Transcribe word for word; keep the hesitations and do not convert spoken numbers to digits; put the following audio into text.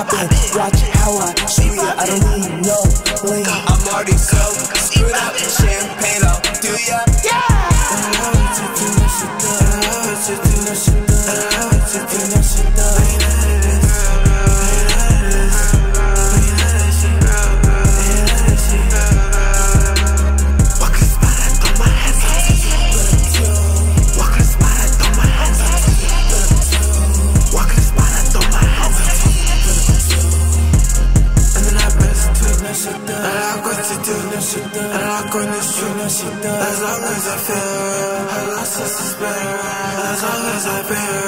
poppin'. Watch how I shoot ya, I don't need no lean. I'm already so screwed up, champagne, I'll do ya. Yeah! As long as I feel, I lost suspect. As long as I feel.